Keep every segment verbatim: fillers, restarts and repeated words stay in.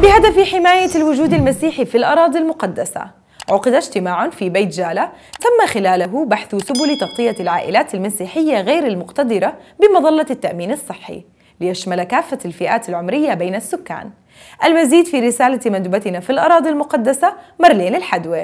بهدف حماية الوجود المسيحي في الأراضي المقدسة، عقد اجتماع في بيت جالة تم خلاله بحث سبل تغطية العائلات المسيحية غير المقتدرة بمظلة التأمين الصحي ليشمل كافة الفئات العمرية بين السكان. المزيد في رسالة مندوبتنا في الأراضي المقدسة مارلين الحدوي.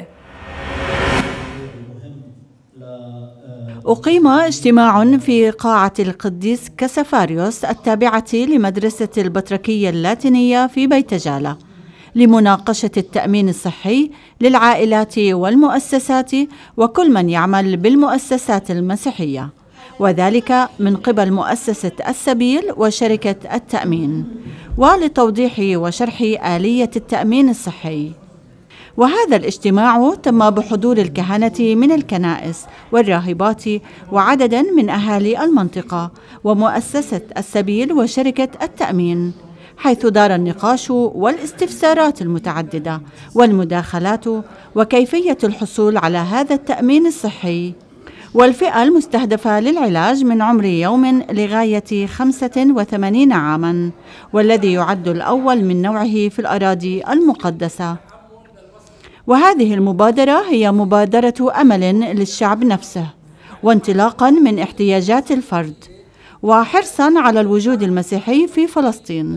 أقيم اجتماع في قاعة القديس كسفاريوس التابعة لمدرسة البطركية اللاتينية في بيت جالة لمناقشة التأمين الصحي للعائلات والمؤسسات وكل من يعمل بالمؤسسات المسيحية، وذلك من قبل مؤسسة السبيل وشركة التأمين، ولتوضيح وشرح آلية التأمين الصحي. وهذا الاجتماع تم بحضور الكهنة من الكنائس والراهبات وعدد من أهالي المنطقة ومؤسسة السبيل وشركة التأمين، حيث دار النقاش والاستفسارات المتعددة والمداخلات وكيفية الحصول على هذا التأمين الصحي. والفئة المستهدفة للعلاج من عمر يوم لغاية خمسة وثمانين عاماً، والذي يعد الأول من نوعه في الأراضي المقدسة. وهذه المبادرة هي مبادرة أمل للشعب نفسه، وانطلاقاً من احتياجات الفرد، وحرصاً على الوجود المسيحي في فلسطين.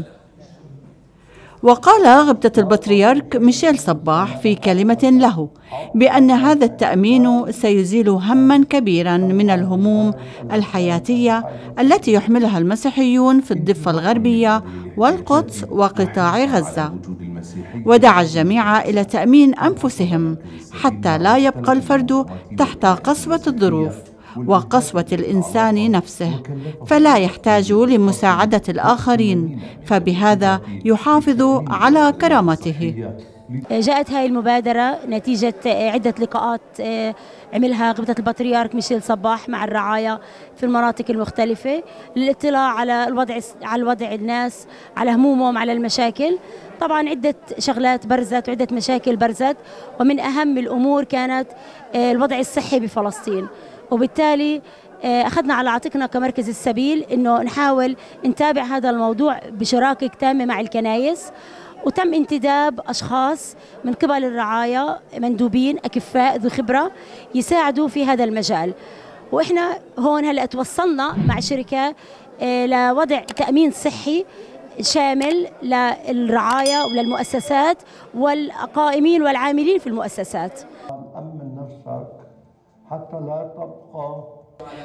وقال غبطة البطريرك ميشيل صباح في كلمة له بأن هذا التأمين سيزيل هماً كبيراً من الهموم الحياتية التي يحملها المسيحيون في الضفة الغربية والقدس وقطاع غزة، ودعا الجميع إلى تأمين أنفسهم حتى لا يبقى الفرد تحت قسوة الظروف وقسوة الإنسان نفسه، فلا يحتاج لمساعدة الآخرين، فبهذا يحافظ على كرامته. جاءت هذه المبادرة نتيجة عدة لقاءات عملها غبطة البطريرك ميشيل صباح مع الرعايا في المناطق المختلفة للاطلاع على الوضع على الوضع الناس، على همومهم، على المشاكل. طبعا عدة شغلات برزت وعدة مشاكل برزت، ومن أهم الأمور كانت الوضع الصحي بفلسطين. وبالتالي أخذنا على عاتقنا كمركز السبيل إنه نحاول نتابع هذا الموضوع بشراكة تامة مع الكنائس، وتم انتداب أشخاص من قبل الرعايا مندوبين أكفاء ذو خبرة يساعدوا في هذا المجال. وإحنا هون هلأ توصلنا مع شركة لوضع تأمين صحي شامل للرعايا وللمؤسسات والقائمين والعاملين في المؤسسات. أمن نفسك حتى لا تبقى.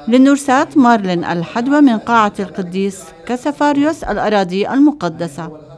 للنورسات مارلين الحدوى من قاعة القديس كسفاريوس الأراضي المقدسة.